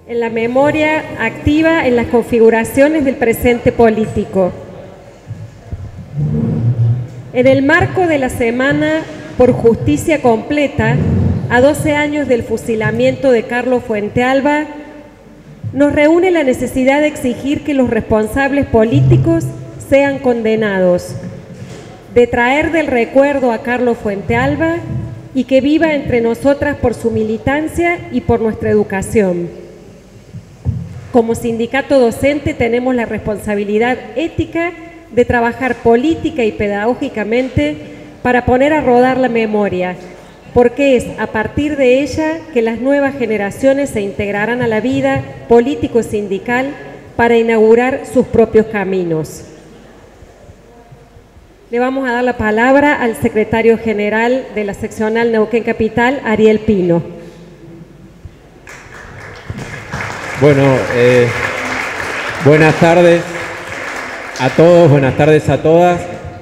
en la memoria activa en las configuraciones del presente político. En el marco de la Semana por Justicia Completa, a 12 años del fusilamiento de Carlos Fuentealba, nos reúne la necesidad de exigir que los responsables políticos sean condenados, de traer del recuerdo a Carlos Fuentealba y que viva entre nosotras por su militancia y por nuestra educación. Como sindicato docente tenemos la responsabilidad ética de trabajar política y pedagógicamente para poner a rodar la memoria, porque es a partir de ella que las nuevas generaciones se integrarán a la vida político-sindical para inaugurar sus propios caminos. Le vamos a dar la palabra al secretario general de la seccional Neuquén Capital, Ariel Pino. Bueno, buenas tardes a todos, buenas tardes a todas.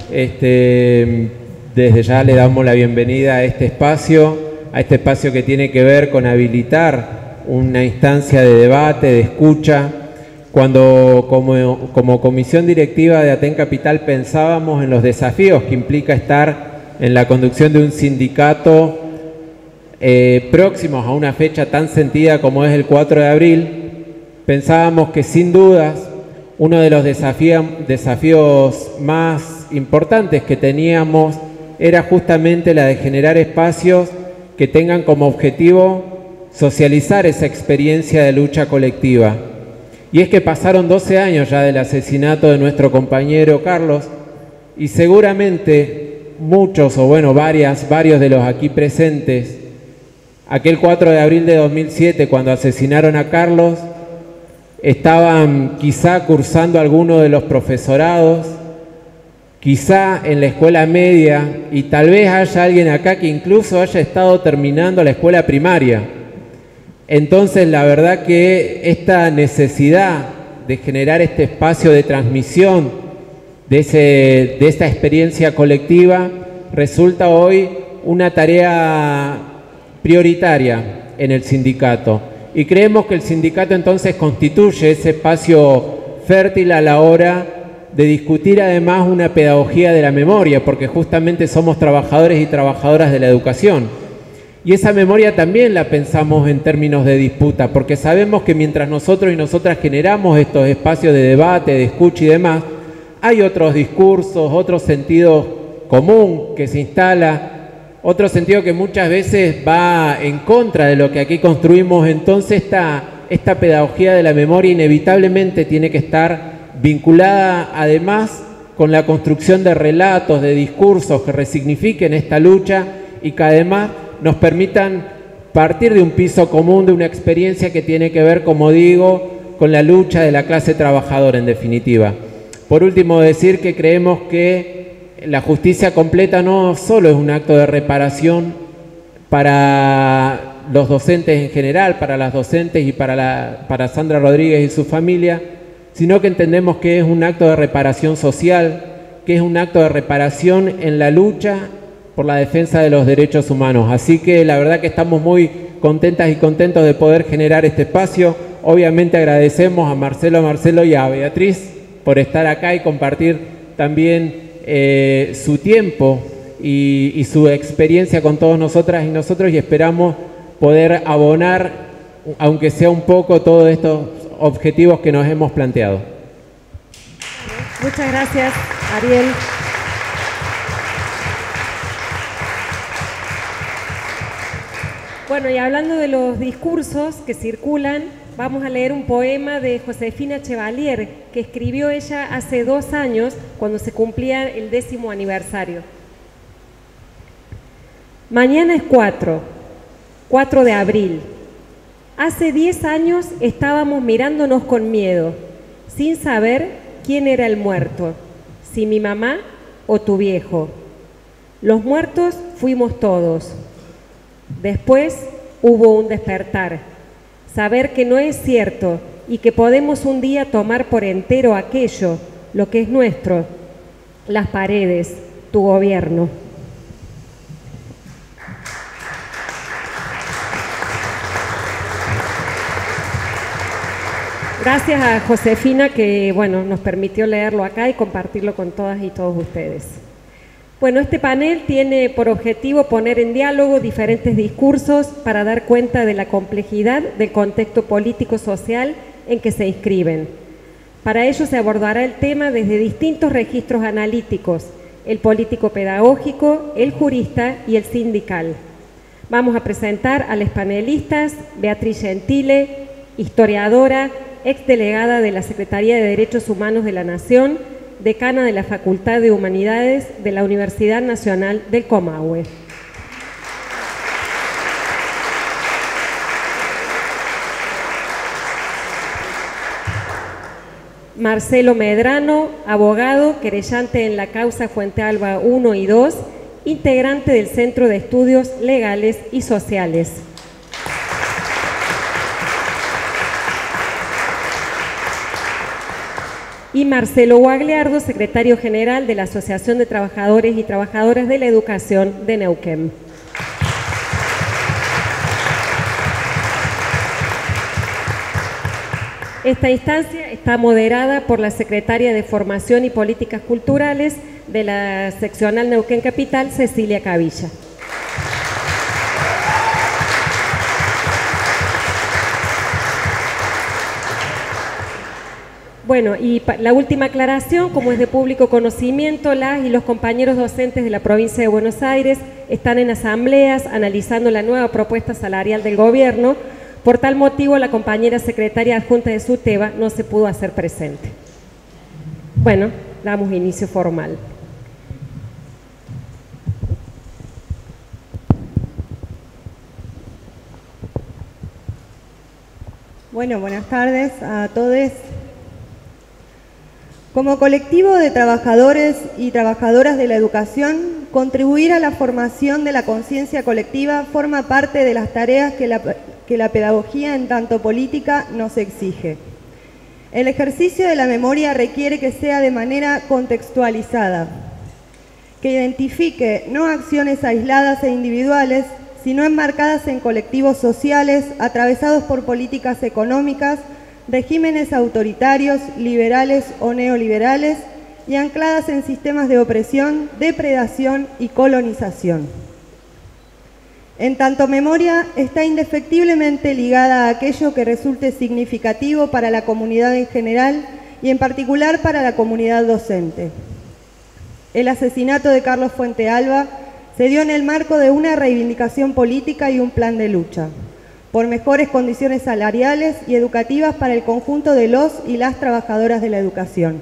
Desde ya le damos la bienvenida a este espacio que tiene que ver con habilitar una instancia de debate, de escucha. Cuando como comisión directiva de Aten Capital pensábamos en los desafíos que implica estar en la conducción de un sindicato próximos a una fecha tan sentida como es el 4 de abril, pensábamos que sin dudas uno de los desafíos más importantes que teníamos era justamente la de generar espacios que tengan como objetivo socializar esa experiencia de lucha colectiva. Y es que pasaron 12 años ya del asesinato de nuestro compañero Carlos y seguramente muchos, o bueno, varios de los aquí presentes, aquel 4 de abril de 2007, cuando asesinaron a Carlos, estaban quizá cursando alguno de los profesorados, quizá en la escuela media, y tal vez haya alguien acá que incluso haya estado terminando la escuela primaria. Entonces, la verdad que esta necesidad de generar este espacio de transmisión de esta experiencia colectiva resulta hoy una tarea prioritaria en el sindicato. Y creemos que el sindicato entonces constituye ese espacio fértil a la hora de discutir además una pedagogía de la memoria, porque justamente somos trabajadores y trabajadoras de la educación. Y esa memoria también la pensamos en términos de disputa, porque sabemos que mientras nosotros y nosotras generamos estos espacios de debate, de escucha y demás, hay otros discursos, otro sentido común que se instala, otro sentido que muchas veces va en contra de lo que aquí construimos. Entonces esta pedagogía de la memoria inevitablemente tiene que estar vinculada además con la construcción de relatos, de discursos que resignifiquen esta lucha y que además nos permitan partir de un piso común, de una experiencia que tiene que ver, como digo, con la lucha de la clase trabajadora en definitiva. Por último, decir que creemos que la justicia completa no solo es un acto de reparación para los docentes en general, para las docentes y para Sandra Rodríguez y su familia, sino que entendemos que es un acto de reparación social, que es un acto de reparación en la lucha por la defensa de los derechos humanos. Así que la verdad que estamos muy contentas y contentos de poder generar este espacio. Obviamente agradecemos a Marcelo y a Beatriz por estar acá y compartir también su tiempo y su experiencia con todos nosotras y nosotros, y esperamos poder abonar, aunque sea un poco, todos estos objetivos que nos hemos planteado. Muchas gracias, Ariel. Bueno, y hablando de los discursos que circulan, vamos a leer un poema de Josefina Chevalier, que escribió ella hace 2 años, cuando se cumplía el 10º aniversario. Mañana es 4 de abril. Hace 10 años estábamos mirándonos con miedo, sin saber quién era el muerto, si mi mamá o tu viejo. Los muertos fuimos todos. Después hubo un despertar, saber que no es cierto y que podemos un día tomar por entero aquello, lo que es nuestro, las paredes, tu gobierno. Gracias a Josefina que, bueno, nos permitió leerlo acá y compartirlo con todas y todos ustedes. Bueno, este panel tiene por objetivo poner en diálogo diferentes discursos para dar cuenta de la complejidad del contexto político-social en que se inscriben. Para ello se abordará el tema desde distintos registros analíticos: el político-pedagógico, el jurista y el sindical. Vamos a presentar a los panelistas: Beatriz Gentile, historiadora, exdelegada de la Secretaría de Derechos Humanos de la Nación, decana de la Facultad de Humanidades de la Universidad Nacional del Comahue. Marcelo Medrano, abogado, querellante en la causa Fuente Alba 1 y 2, integrante del Centro de Estudios Legales y Sociales. Y Marcelo Guagliardo, secretario general de la Asociación de Trabajadores y Trabajadoras de la Educación de Neuquén. Esta instancia está moderada por la secretaria de Formación y Políticas Culturales de la seccional Neuquén Capital, Cecilia Cavilla. Bueno, y la última aclaración: como es de público conocimiento, las y los compañeros docentes de la provincia de Buenos Aires están en asambleas analizando la nueva propuesta salarial del gobierno. Por tal motivo, la compañera secretaria adjunta de SUTEBA no se pudo hacer presente. Bueno, damos inicio formal. Bueno, buenas tardes a todos. Como colectivo de trabajadores y trabajadoras de la educación, contribuir a la formación de la conciencia colectiva forma parte de las tareas que la pedagogía en tanto política nos exige. El ejercicio de la memoria requiere que sea de manera contextualizada, que identifique no acciones aisladas e individuales, sino enmarcadas en colectivos sociales atravesados por políticas económicas, regímenes autoritarios, liberales o neoliberales, y ancladas en sistemas de opresión, depredación y colonización. En tanto memoria está indefectiblemente ligada a aquello que resulte significativo para la comunidad en general y en particular para la comunidad docente. El asesinato de Carlos Fuente Alba se dio en el marco de una reivindicación política y un plan de lucha por mejores condiciones salariales y educativas para el conjunto de los y las trabajadoras de la educación.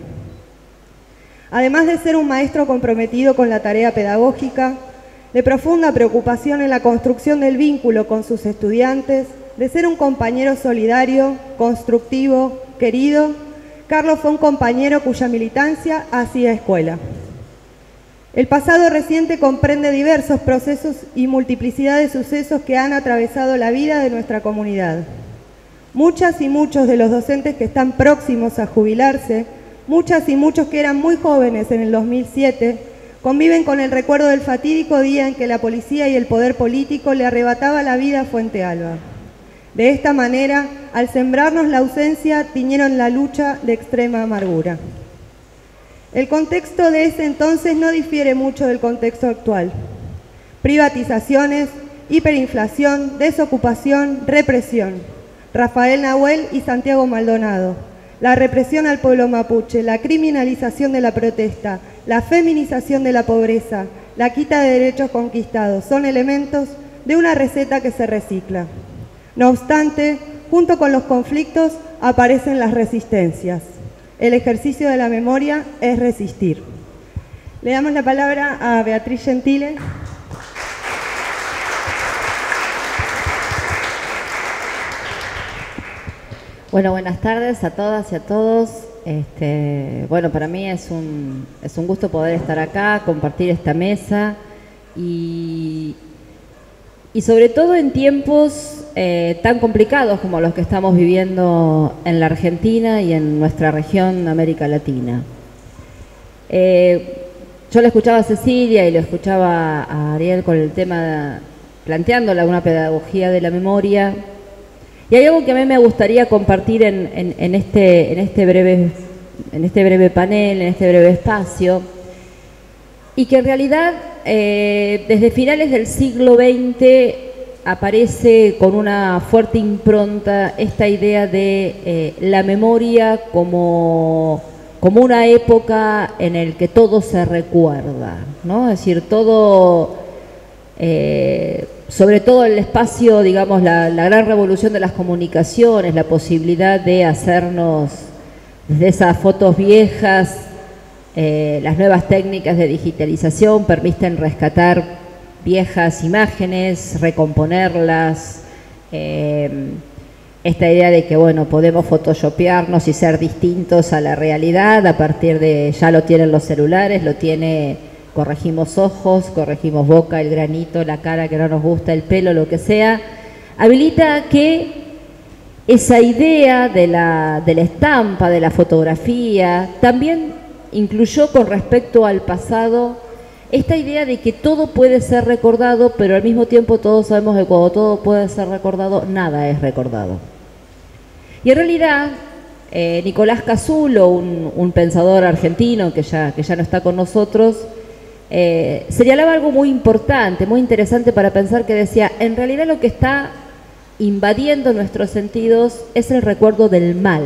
Además de ser un maestro comprometido con la tarea pedagógica, de profunda preocupación en la construcción del vínculo con sus estudiantes, de ser un compañero solidario, constructivo, querido, Carlos fue un compañero cuya militancia hacía escuela. El pasado reciente comprende diversos procesos y multiplicidad de sucesos que han atravesado la vida de nuestra comunidad. Muchas y muchos de los docentes que están próximos a jubilarse, muchas y muchos que eran muy jóvenes en el 2007, conviven con el recuerdo del fatídico día en que la policía y el poder político le arrebataba la vida a Fuente Alba. De esta manera, al sembrarnos la ausencia, tiñeron la lucha de extrema amargura. El contexto de ese entonces no difiere mucho del contexto actual. Privatizaciones, hiperinflación, desocupación, represión. Rafael Nahuel y Santiago Maldonado. La represión al pueblo mapuche, la criminalización de la protesta, la feminización de la pobreza, la quita de derechos conquistados, son elementos de una receta que se recicla. No obstante, junto con los conflictos aparecen las resistencias. El ejercicio de la memoria es resistir. Le damos la palabra a Beatriz Gentile. Bueno, buenas tardes a todas y a todos. Bueno, para mí es un gusto poder estar acá, compartir esta mesa y sobre todo en tiempos tan complicados como los que estamos viviendo en la Argentina y en nuestra región América Latina. Yo le escuchaba a Cecilia y le escuchaba a Ariel con el tema, planteándola una pedagogía de la memoria, Y hay algo que a mí me gustaría compartir en este breve panel, en este breve espacio, y que en realidad desde finales del siglo XX aparece con una fuerte impronta esta idea de la memoria como una época en el que todo se recuerda, ¿no? Es decir, todo, sobre todo el espacio, digamos, la gran revolución de las comunicaciones, la posibilidad de hacernos desde esas fotos viejas, las nuevas técnicas de digitalización permiten rescatar viejas imágenes, recomponerlas, esta idea de que, bueno, podemos photoshopearnos y ser distintos a la realidad a partir de, ya lo tienen los celulares, corregimos ojos, corregimos boca, el granito, la cara que no nos gusta, el pelo, lo que sea, habilita que esa idea de la estampa, de la fotografía, también incluyó con respecto al pasado esta idea de que todo puede ser recordado, pero al mismo tiempo todos sabemos que cuando todo puede ser recordado, nada es recordado. Y en realidad, Nicolás Casulo, un pensador argentino que ya no está con nosotros, señalaba algo muy importante, muy interesante para pensar, que decía, en realidad lo que está invadiendo nuestros sentidos es el recuerdo del mal.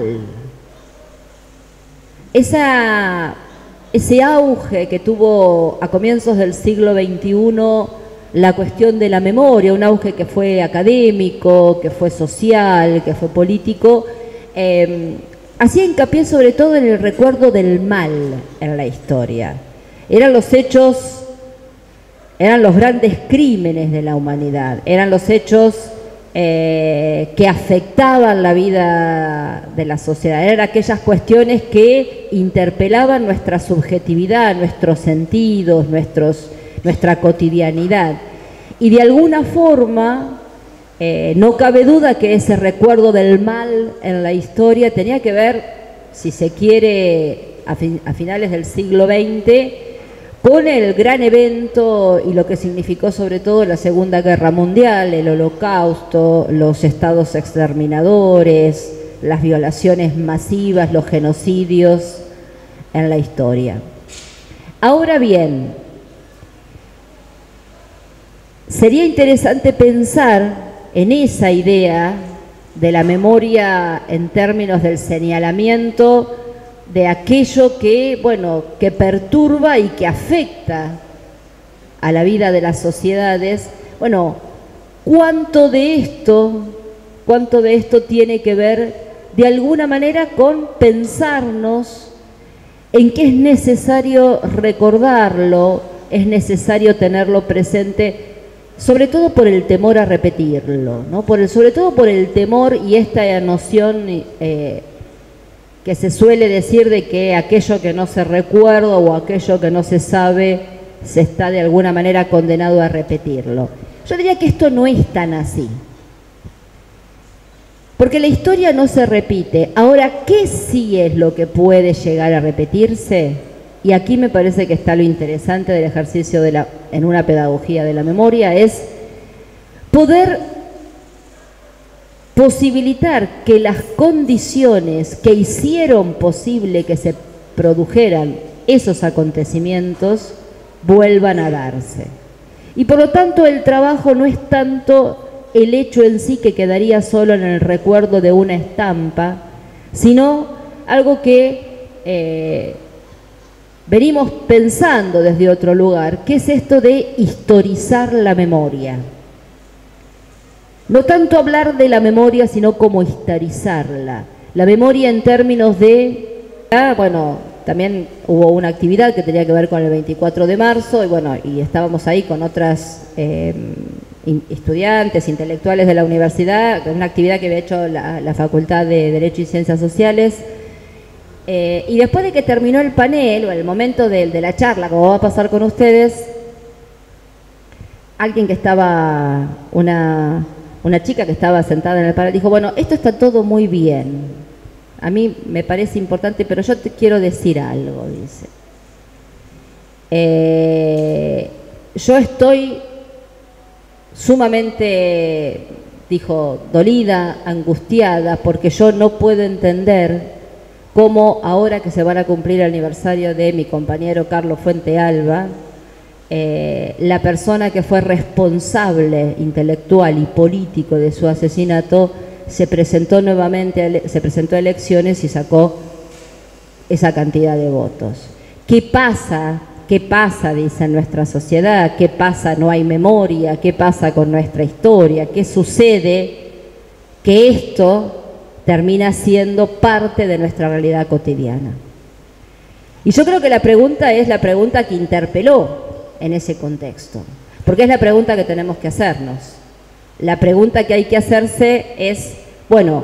Ese auge que tuvo a comienzos del siglo XXI la cuestión de la memoria, un auge que fue académico, que fue social, que fue político, hacía hincapié sobre todo en el recuerdo del mal en la historia. Eran los hechos, eran los grandes crímenes de la humanidad, eran los hechos que afectaban la vida de la sociedad, eran aquellas cuestiones que interpelaban nuestra subjetividad, nuestros sentidos, nuestra cotidianidad. Y de alguna forma, no cabe duda que ese recuerdo del mal en la historia tenía que ver, si se quiere, a finales del siglo XX, con el gran evento y lo que significó sobre todo la Segunda Guerra Mundial, el Holocausto, los estados exterminadores, las violaciones masivas, los genocidios en la historia. Ahora bien, sería interesante pensar en esa idea de la memoria en términos del señalamiento de aquello que, bueno, que perturba y que afecta a la vida de las sociedades. Bueno, ¿cuánto de esto tiene que ver de alguna manera con pensarnos en que es necesario recordarlo, es necesario tenerlo presente, sobre todo por el temor a repetirlo, ¿no? Sobre todo por el temor y esta noción que se suele decir de que aquello que no se recuerda o aquello que no se sabe se está de alguna manera condenado a repetirlo. Yo diría que esto no es tan así, porque la historia no se repite. Ahora, ¿qué sí es lo que puede llegar a repetirse? Y aquí me parece que está lo interesante del ejercicio en una pedagogía de la memoria, es poder posibilitar que las condiciones que hicieron posible que se produjeran esos acontecimientos vuelvan a darse. Y por lo tanto el trabajo no es tanto el hecho en sí que quedaría solo en el recuerdo de una estampa, sino algo que venimos pensando desde otro lugar, que es esto de historizar la memoria. No tanto hablar de la memoria, sino como historizarla. La memoria en términos de, bueno, también hubo una actividad que tenía que ver con el 24 de marzo, y bueno, y estábamos ahí con otras estudiantes, intelectuales de la universidad, una actividad que había hecho la Facultad de Derecho y Ciencias Sociales. Y después de que terminó el panel, o el momento de la charla, como va a pasar con ustedes, alguien que estaba, una chica que estaba sentada en el panel dijo, bueno, esto está todo muy bien, a mí me parece importante, pero yo te quiero decir algo, dice. Yo estoy sumamente dijo, dolida, angustiada, porque yo no puedo entender cómo ahora que se van a cumplir el aniversario de mi compañero Carlos Fuentealba, la persona que fue responsable intelectual y político de su asesinato se presentó nuevamente, se presentó a elecciones y sacó esa cantidad de votos. ¿Qué pasa? ¿Qué pasa, dice, en nuestra sociedad? ¿Qué pasa? No hay memoria. ¿Qué pasa con nuestra historia? ¿Qué sucede? Que esto termina siendo parte de nuestra realidad cotidiana. Y yo creo que la pregunta es la pregunta que interpeló en ese contexto, porque es la pregunta que tenemos que hacernos. La pregunta que hay que hacerse es, bueno,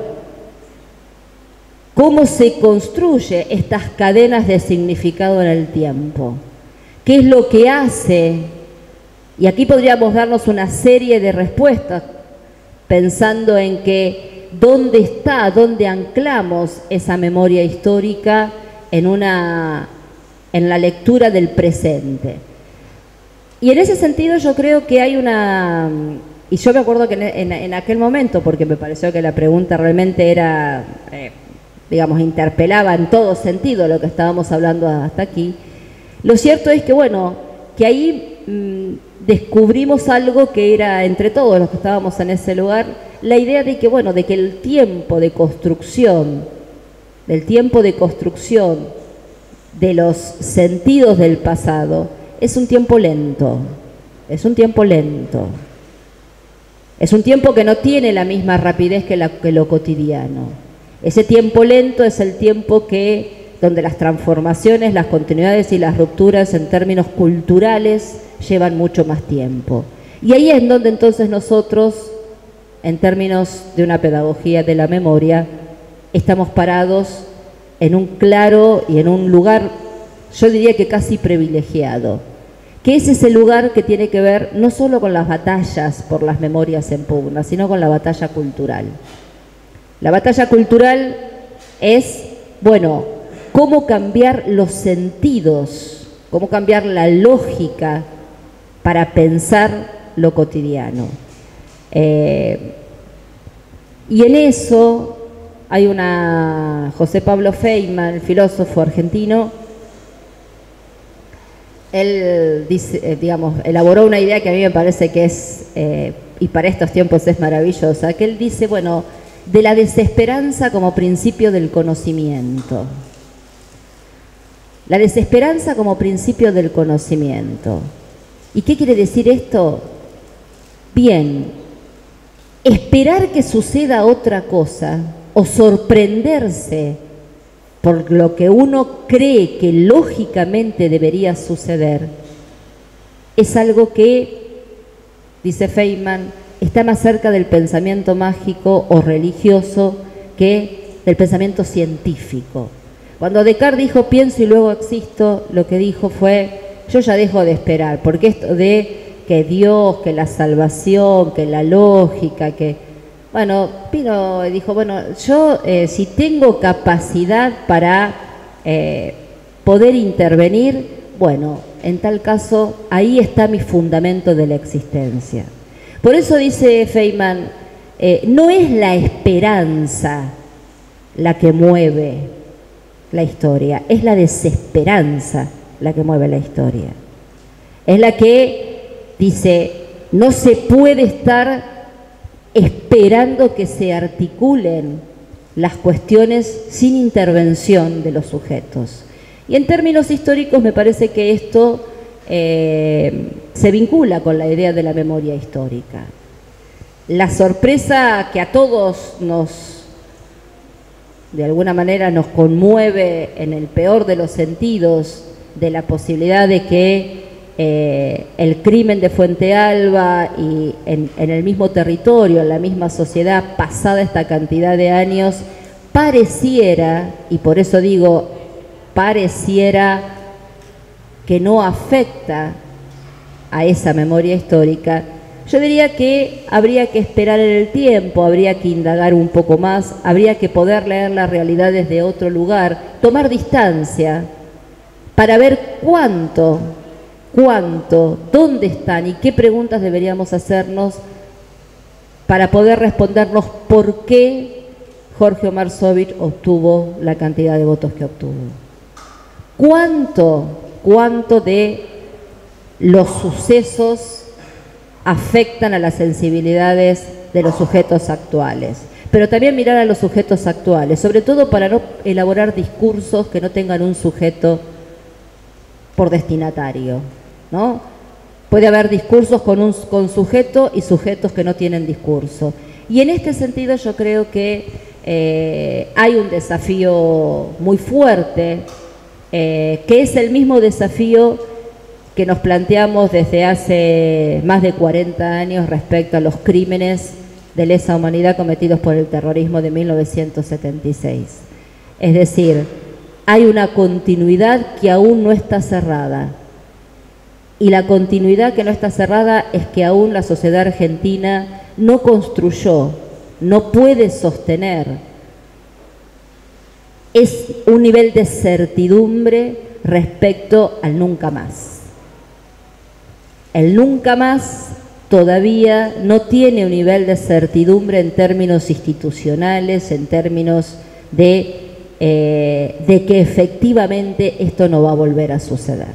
¿cómo se construye estas cadenas de significado en el tiempo? ¿Qué es lo que hace? Y aquí podríamos darnos una serie de respuestas pensando en que dónde está, dónde anclamos esa memoria histórica en la lectura del presente. Y en ese sentido yo creo que hay una... Y yo me acuerdo que en aquel momento, porque me pareció que la pregunta realmente era, digamos, interpelaba en todo sentido lo que estábamos hablando hasta aquí. Lo cierto es que, bueno, que ahí descubrimos algo que era, entre todos los que estábamos en ese lugar, la idea de que, bueno, de que el tiempo de construcción, de los sentidos del pasado, es un tiempo lento, es un tiempo lento. Es un tiempo que no tiene la misma rapidez que lo cotidiano. Ese tiempo lento es el tiempo donde las transformaciones, las continuidades y las rupturas en términos culturales llevan mucho más tiempo. Y ahí es donde entonces nosotros, en términos de una pedagogía de la memoria, estamos parados en un claro y en un lugar, yo diría que casi privilegiado, que es ese lugar que tiene que ver no solo con las batallas por las memorias en pugna, sino con la batalla cultural. La batalla cultural es, bueno, cómo cambiar los sentidos, cómo cambiar la lógica para pensar lo cotidiano. Y en eso hay José Pablo Feynman, el filósofo argentino. Él dice, elaboró una idea que a mí me parece que es, y para estos tiempos es maravillosa, que él dice, bueno, de la desesperanza como principio del conocimiento. La desesperanza como principio del conocimiento. ¿Y qué quiere decir esto? Bien, esperar que suceda otra cosa o sorprenderse por lo que uno cree que lógicamente debería suceder, es algo que, dice Feynman, está más cerca del pensamiento mágico o religioso que del pensamiento científico. Cuando Descartes dijo pienso y luego existo, lo que dijo fue yo ya dejo de esperar, porque esto de que Dios, que la salvación, que la lógica, que... Bueno, Pino dijo, bueno, yo si tengo capacidad para poder intervenir, bueno, en tal caso, ahí está mi fundamento de la existencia. Por eso dice Feynman, no es la esperanza la que mueve la historia, es la desesperanza la que mueve la historia. Es la que dice, no se puede estar esperando que se articulen las cuestiones sin intervención de los sujetos. Y en términos históricos me parece que esto se vincula con la idea de la memoria histórica. La sorpresa que a todos de alguna manera nos conmueve en el peor de los sentidos, de la posibilidad de que el crimen de Fuentealba y en el mismo territorio, en la misma sociedad, pasada esta cantidad de años, pareciera, y por eso digo, pareciera que no afecta a esa memoria histórica. Yo diría que habría que esperar en el tiempo, habría que indagar un poco más, habría que poder leer la realidad desde otro lugar, tomar distancia para ver cuánto, dónde están y qué preguntas deberíamos hacernos para poder respondernos por qué Jorge Omar Sovich obtuvo la cantidad de votos que obtuvo. ¿Cuánto de los sucesos afectan a las sensibilidades de los sujetos actuales? Pero también mirar a los sujetos actuales, sobre todo para no elaborar discursos que no tengan un sujeto por destinatario, ¿no? Puede haber discursos con sujeto y sujetos que no tienen discurso. Y en este sentido yo creo que hay un desafío muy fuerte, que es el mismo desafío que nos planteamos desde hace más de 40 años respecto a los crímenes de lesa humanidad cometidos por el terrorismo de 1976. Es decir, hay una continuidad que aún no está cerrada. Y la continuidad que no está cerrada es que aún la sociedad argentina no construyó, no puede sostener. Es un nivel de certidumbre respecto al nunca más. El nunca más todavía no tiene un nivel de certidumbre en términos institucionales, en términos de que efectivamente esto no va a volver a suceder.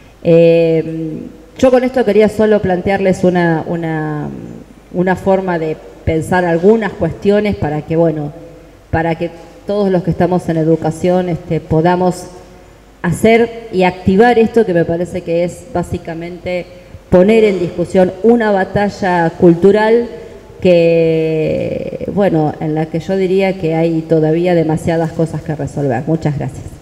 Yo con esto quería solo plantearles una forma de pensar algunas cuestiones para que, bueno, para que todos los que estamos en educación podamos hacer y activar esto que me parece que es básicamente poner en discusión una batalla cultural que, bueno, en la que yo diría que hay todavía demasiadas cosas que resolver. Muchas gracias.